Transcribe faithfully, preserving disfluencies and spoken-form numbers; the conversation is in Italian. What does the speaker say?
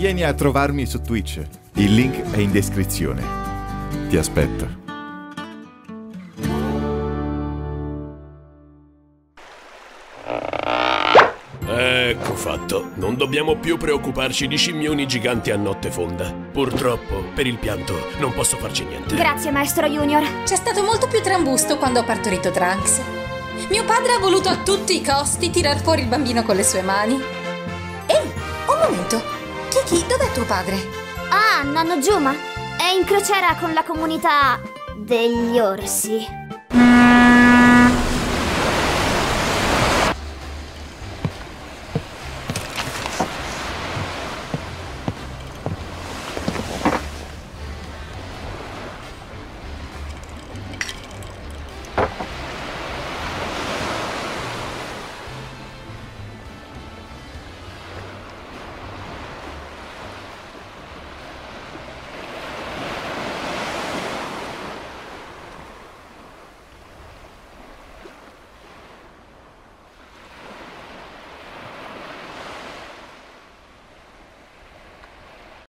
vieni a trovarmi su Twitch. Il link è in descrizione. Ti aspetto. Ecco fatto. Non dobbiamo più preoccuparci di scimmioni giganti a notte fonda. Purtroppo, per il pianto, non posso farci niente. Grazie, maestro Junior. C'è stato molto più trambusto quando ho partorito Trunks. Mio padre ha voluto a tutti i costi tirar fuori il bambino con le sue mani. Ehi, un momento. Kiki, dov'è tuo padre? Ah, nonno Juma. È in crociera con la comunità degli orsi.